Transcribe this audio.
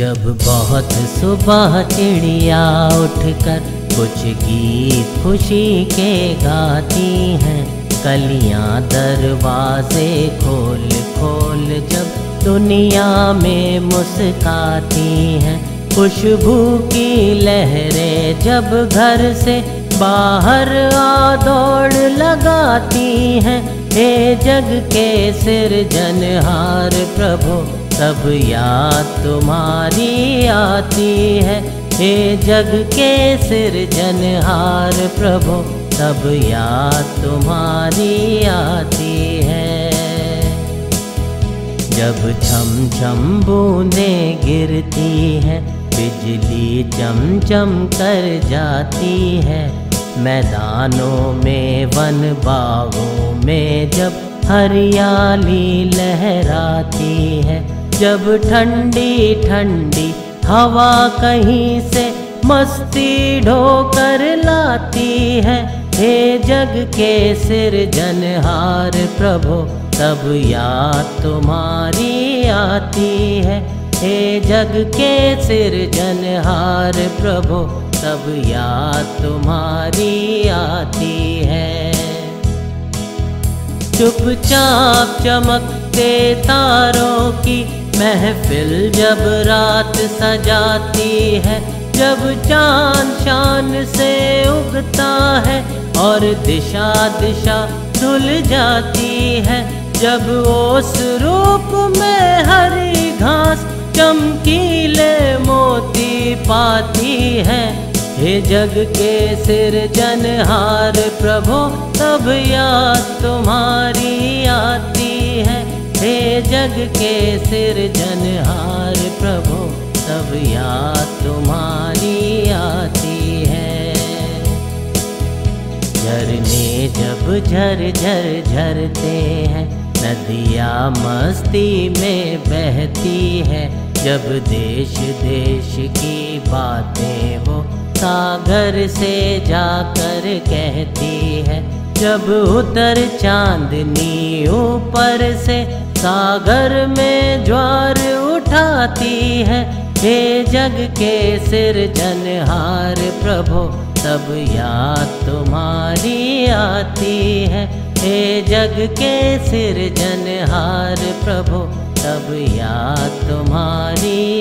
जब बहुत सुबह चिड़िया उठकर कुछ गीत खुशी के गाती हैं, कलियां दरवाजे खोल खोल जब दुनिया में मुस्काती हैं, खुशबू की लहरें जब घर से बाहर आ दौड़ लगाती हैं, हे जग के सिरजनहार प्रभु तब याद तुम्हारी आती है। हे जग के सिरजनहार प्रभु तब याद तुम्हारी आती है। जब छम छम बूंदें गिरती हैं, बिजली चम चम कर जाती है, मैदानों में वन बागों में जब हरियाली लहराती है, जब ठंडी ठंडी हवा कहीं से मस्ती ढोकर लाती है, हे जग के सिरजनहार प्रभु तब याद तुम्हारी आती है। हे जग के सिरजनहार प्रभु तब याद तुम्हारी आती है। चुपचाप चमकते तारों की महफिल जब रात सजाती है, जब चांद शान से उगता है और दिशा दिशा धुल जाती है, जब ओस रूप में हरी घास चमकीले मोती पाती है, हे जग के सिरजनहार प्रभु तब याद तुम्हारी आती है। हे जग के सिरजनहार प्रभु तब याद तुम्हारी आती है। झरने जब झर झर झरते हैं, नदियाँ मस्ती में बहती है, जब देश देश की बातें वो सागर से जाकर कहती है, जब उतर चांदनी ऊपर से सागर में ज्वार उठाती है, हे जग के सिरजनहार प्रभु तब याद तुम्हारी आती है। हे जग के सिरजनहार प्रभु तब याद तुम्हारी